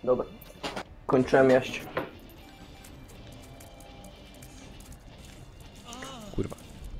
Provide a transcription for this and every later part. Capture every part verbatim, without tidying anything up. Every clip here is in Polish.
Dobra. Kończyłem jeść. Kurwa.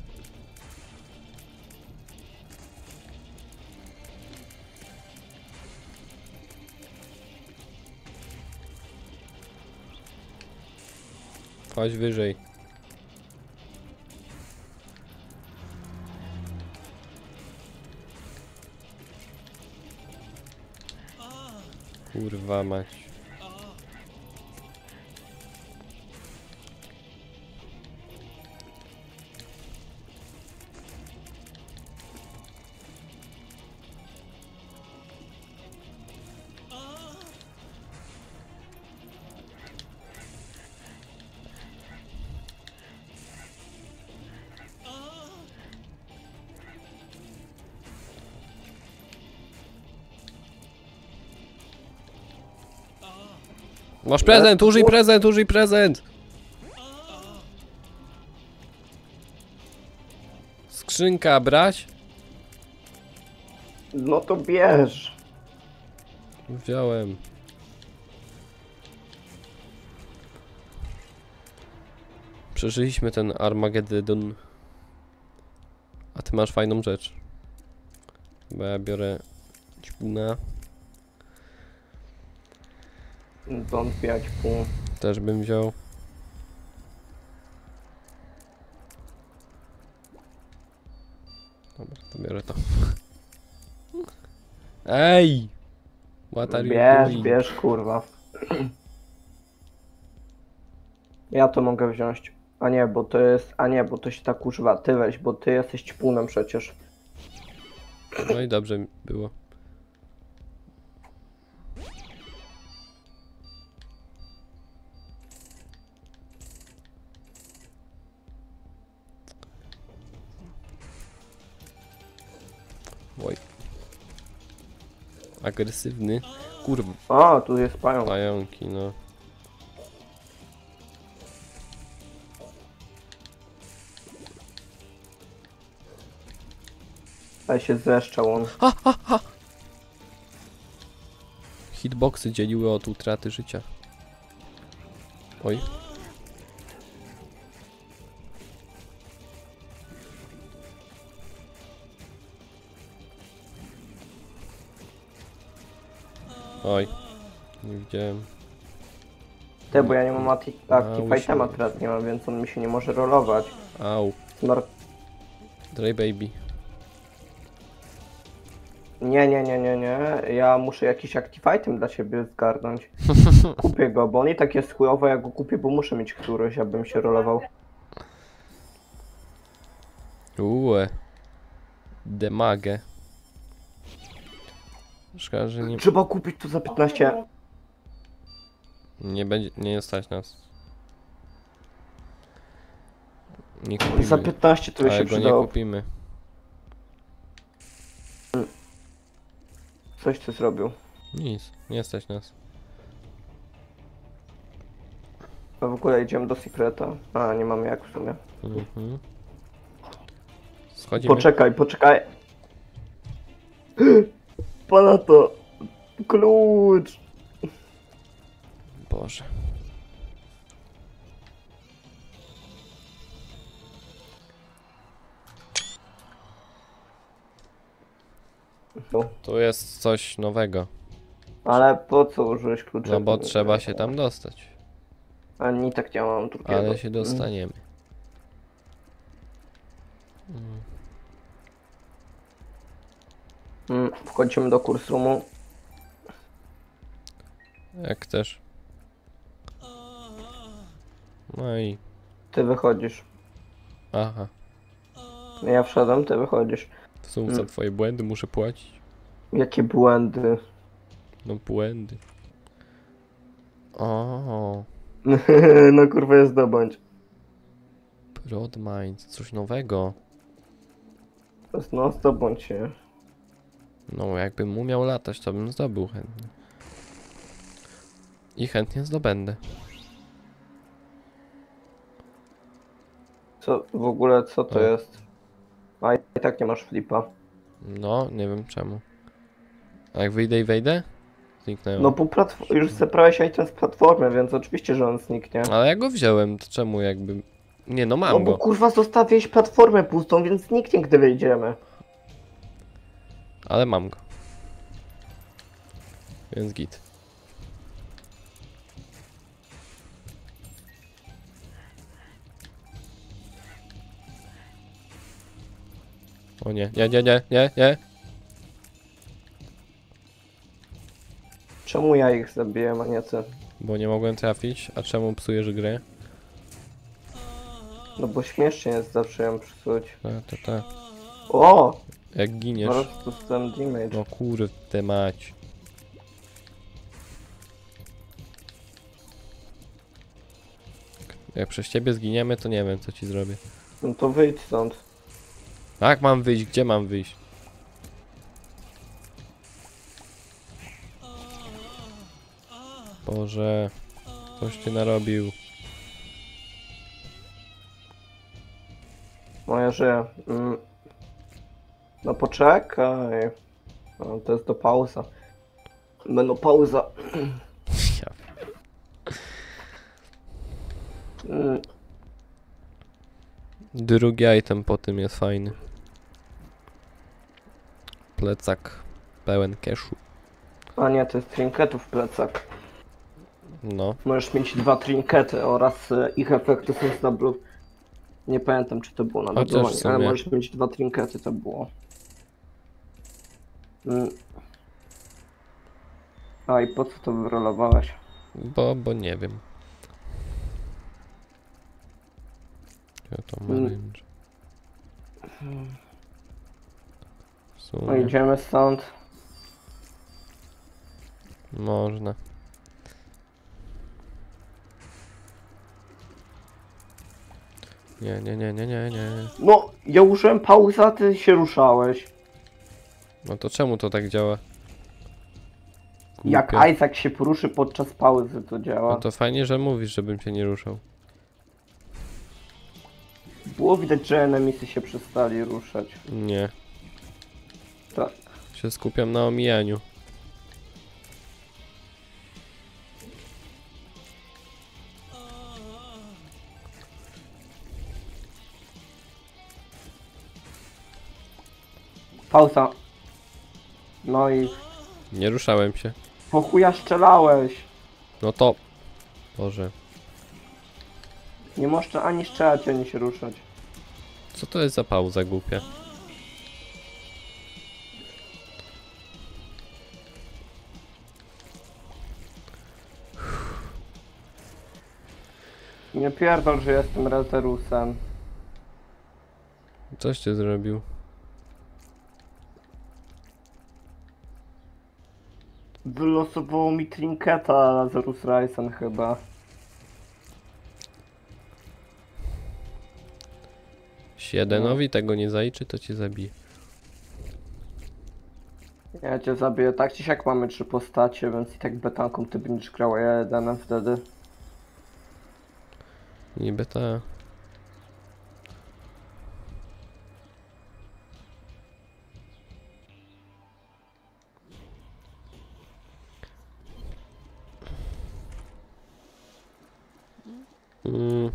Chodź wyżej. Kurwa mać. Masz prezent, użyj prezent, użyj prezent! Skrzynka brać? No to bierz. Wziąłem. Przeżyliśmy ten Armageddon. A ty masz fajną rzecz. Bo ja biorę ćpuna. Wątpiać pół. Też bym wziął. Dobra, to biorę to. Ej! What are you Bierz, doing? bierz, kurwa. Ja to mogę wziąć. A nie, bo to jest... A nie, bo to się tak używa. Ty weź, bo ty jesteś ćpunem przecież. No i dobrze było. Oj. Agresywny. Kurwa. O, tu jest pająk. Pająki, no. Ale się zeszczał on. Hitboxy dzieliły od utraty życia. Oj. Oj. Nie widziałem. Ty, bo ja nie mam Active Mały się- Itema teraz nie mam, więc on mi się nie może rolować. Au. Smart... Dry baby. Nie, nie, nie, nie, nie. Ja muszę jakiś Active Item dla siebie zgarnąć. Kupię go, bo on i tak jest chujowo, ja go kupię, bo muszę mieć któryś, abym się rolował. Uue. Demagę. Szkoda, że nie, Trzeba kupić to za piętnaście. nie będzie, nie stać nas. Nie kupimy. Za piętnaście to by Ale się go nie przydało. kupimy. Coś co zrobił. Nic, nie stać nas. A w ogóle idziemy do Secreta. A, nie mamy jak w sumie. Mhm. Schodzimy. Poczekaj, poczekaj. Pana to. Klucz. Boże. No. Tu jest coś nowego. Ale po co użyłeś klucza? No bo trzeba się tam dostać. Ani tak nie mam drugiego. Ale się dostaniemy. Mm. Mm, wchodzimy do kurs roomu. Jak chcesz. No i... Ty wychodzisz. Aha. Ja wszedłem, ty wychodzisz. To są za Mm. twoje błędy, muszę płacić. Jakie błędy. No błędy. O, No kurwa jest zdobądź. Broadmind, coś nowego. To jest no zdobądź się. No jakbym umiał latać, to bym zdobył chętnie. I chętnie zdobędę. Co w ogóle, co to O. jest? A i tak nie masz flipa. No, nie wiem czemu. A jak wyjdę i wejdę? zniknęło. No bo platf- już zebrałeś item z platformy, więc oczywiście, że on zniknie. Ale ja go wziąłem, to czemu jakby... Nie no, mam No bo go. kurwa zostawiłeś platformę pustą, więc zniknie, gdy wyjdziemy. Ale mam go. Więc git. O nie, nie, nie, nie, nie, nie. Czemu ja ich zabiłem, a nie ty? Bo nie mogłem trafić. A czemu psujesz grę? No bo śmiesznie jest zawsze ją psuć. Ta, ta, ta. O! Jak Po giniesz. prostu ten damage. No kurde mać. Jak przez ciebie zginiemy, to nie wiem co ci zrobię. No to wyjdź stąd. Jak mam wyjść? Gdzie mam wyjść? Boże, coś ty narobił. No ja żyję. Mm. No poczekaj. No, to jest to pauza. Menopauza. Ja. Mm. Drugi item po tym jest fajny. Plecak pełen cashu. A nie, to jest trinketów plecak. No, Możesz mieć dwa trinkety oraz e, ich efekty są znablu... Nie pamiętam, czy to było na Chociaż w nablowanie, ale sumie. możesz mieć dwa trinkety, to było. Mm. A i po co to wyrolowałeś? bo, bo nie wiem. Ja to mam. Mm. W No sumie idziemy stąd. można. Nie, nie, nie, nie, nie, nie. No, ja użyłem pauzy, a ty się ruszałeś. No to czemu to tak działa? Jak Głupio. Isaac się poruszy podczas pauzy, to działa. No to fajnie, że mówisz, żebym się nie ruszał. Było widać, że enemisy się przestali ruszać. Nie. Tak. Się skupiam na omijaniu. Pauza. No i Nie ruszałem się. po chuja strzelałeś. No to... Boże. Nie możesz ani strzelać, ani się ruszać. Co to jest za pauza głupia? Nie pierdol, że jestem Rezerusem. Coś ty zrobił. Wylosowało mi trinketa Lazarus Ryzen chyba. Jeśli Jedenowi tego nie zaliczy, to cię zabije. Ja cię zabiję. Tak czy siak mamy trzy postacie, więc i tak betanką ty będziesz grał, a ja jedenem wtedy. Niby ta... Mm.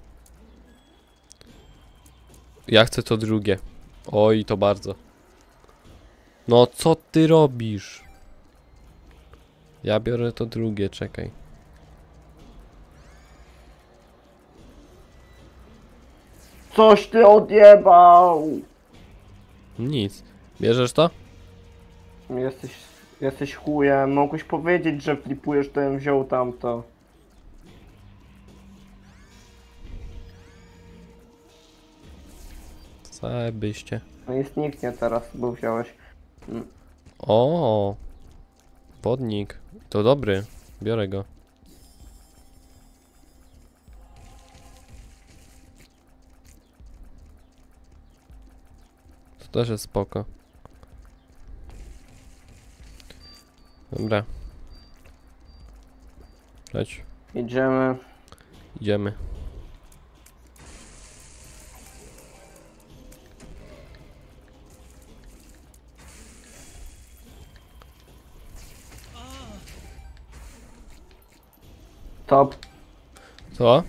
Ja chcę to drugie. Oj, to bardzo. No co ty robisz? Ja biorę to drugie, czekaj. Coś ty odjebał! Nic. Bierzesz to? Jesteś, jesteś chujem. Mogłeś powiedzieć, że flipujesz, to bym wziął tamto. Zajebyście. No i zniknie teraz, bo wziąłeś. Mm. O, wodnik. To dobry. Biorę go. To też jest spoko. Dobra. Chodź. Idziemy. Idziemy. Stop. Co?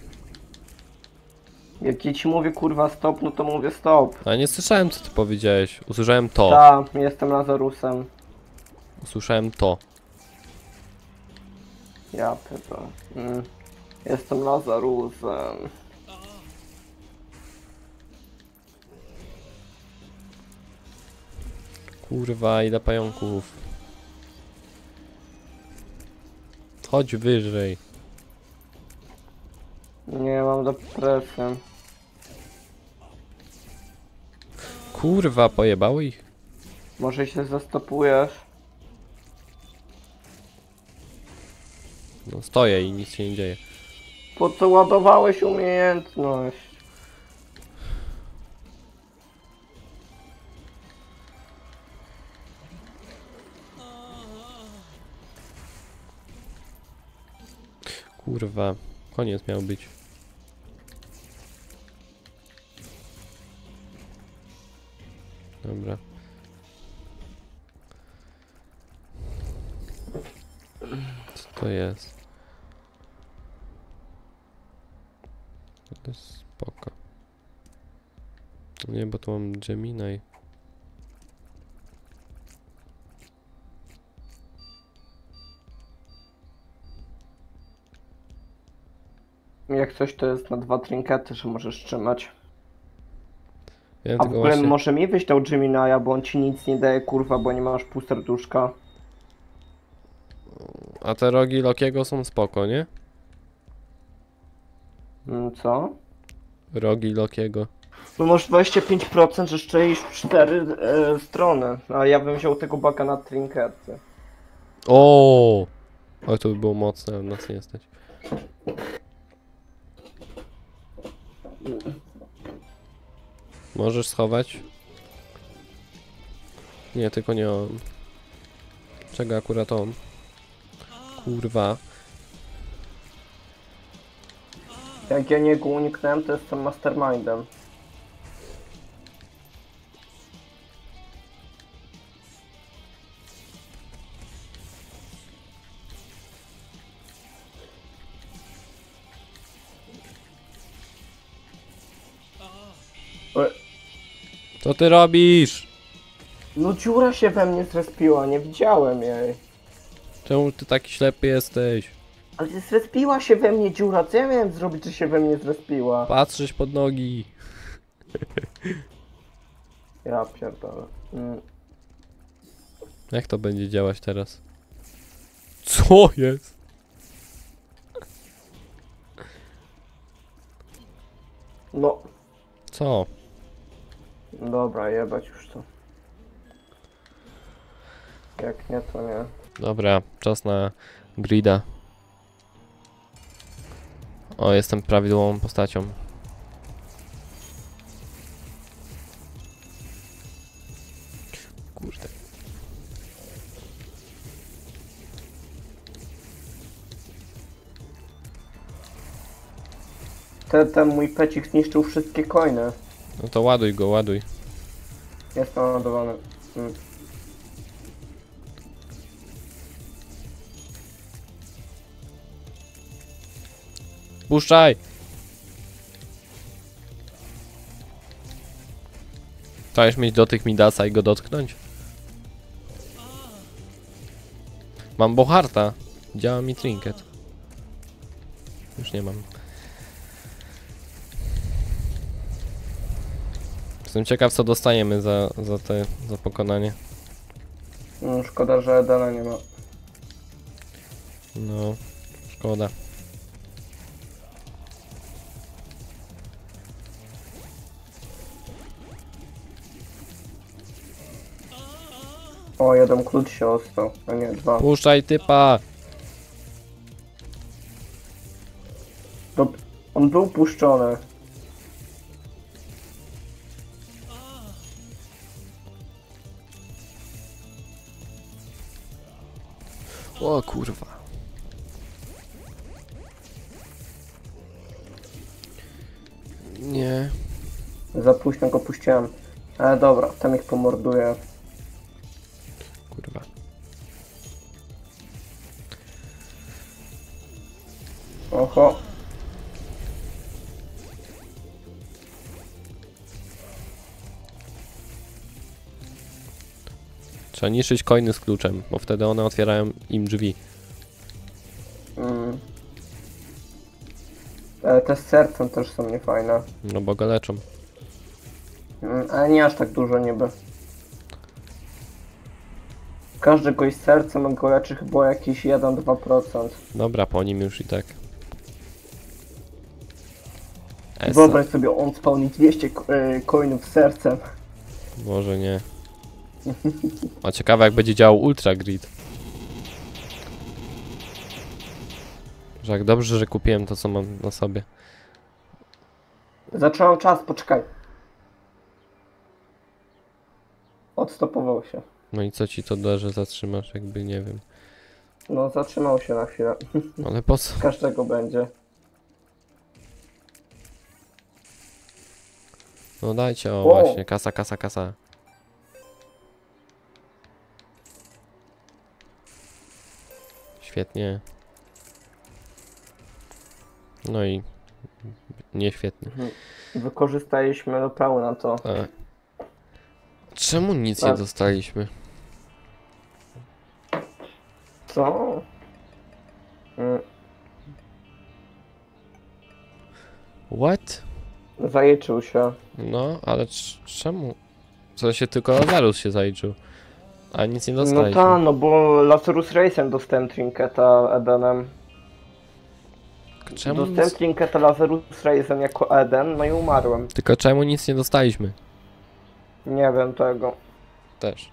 Jak ja ci mówię kurwa stop, no to mówię stop. A nie słyszałem, co ty powiedziałeś. Usłyszałem to. Ta, jestem Lazarusem. Usłyszałem to. Ja pierdolę. Mm. Jestem Lazarusem. Kurwa, ile pająków. Chodź wyżej. Nie, mam depresję. Kurwa, pojebało ich? Może się zastopujesz? No stoję i nic się nie dzieje. Po co ładowałeś umiejętność? Kurwa, koniec miał być. Dobra. Co to jest? To jest spoko. Nie, bo tu mam Gemini. Jak coś to jest na dwa trinkety, że możesz trzymać. Ja A w tylko ogóle właśnie... może mi wyjść tą Gemini'a, bo on ci nic nie daje kurwa, bo nie masz pół serduszka. A te rogi Lokiego są spoko, nie? Mm, Co? Rogi Lokiego. No masz dwadzieścia pięć procent, że szczelisz w cztery e, strony. A ja bym wziął tego baka na trinkety. O! Oj, to by było mocne, ale nas nie stać. Możesz schować? Nie, tylko nie on. Czego akurat on? Kurwa. Jak ja niego uniknąłem, to jestem mastermindem. E, Co ty robisz? No dziura się we mnie zrespiła, nie widziałem jej. Czemu ty taki ślepy jesteś? Ale zrespiła się we mnie dziura, co ja miałem zrobić, że się we mnie zrespiła? Patrzysz pod nogi. Ja pierdolę. Mm. Jak to będzie działać teraz? Co jest? No, Co? dobra, jebać już to. Jak nie, to nie. Dobra, czas na grida. O, jestem prawidłową postacią. Kurde. Ten, ten mój pecik zniszczył wszystkie coiny. No to ładuj go, ładuj. Jest naładowany. Mm. Puszczaj! Chciałeś mieć dotyk Midasa i go dotknąć? Mam Boharta. Działa mi trinket. Już nie mam. Jestem ciekaw, co dostajemy za, za te za pokonanie. Mm, szkoda, że Edena nie ma. No, szkoda. O, jeden klucz się ostał, a nie dwa. Puszczaj typa! To, on był puszczony. O kurwa. Nie. Za późno go puściłem. Ale dobra, tam ich pomorduję. Kurwa. Oho. Trzeba niszczyć coiny z kluczem, bo wtedy one otwierają im drzwi. Mm. E, te z sercem też są niefajne. No bo go leczą. Mm, ale nie aż tak dużo niby. Każdy gość z sercem go leczy chyba jakieś jeden do dwóch procent. Dobra, po nim już i tak. Esa. Wyobraź sobie, on spełni dwieście ko- y, coinów z sercem. Może nie. A ciekawe jak będzie działał Ultra Grid. Że jak dobrze, że kupiłem to co mam na sobie. Zacząłem czas, poczekaj. Odstopował się. No i co ci to da, że zatrzymasz, jakby nie wiem. No, zatrzymał się na chwilę. Ale po co? Każdego będzie. No dajcie, o O! właśnie, kasa, kasa, kasa. Świetnie. No i nie świetnie. Mhm. Wykorzystaliśmy do pełna to. E. Czemu nic nie Tak. dostaliśmy? Co? Mm, What? Zajęczył się. No, ale c- czemu? W sensie tylko Lazarus się zaliczył. A nic nie No dostaliśmy. ta, no bo Lazarus Race'em dostałem trinketa Edenem. Czemu Dostałem nic... trinketa Lazarus Race'em jako Eden, no i umarłem. Tylko czemu nic nie dostaliśmy? Nie wiem tego. Też.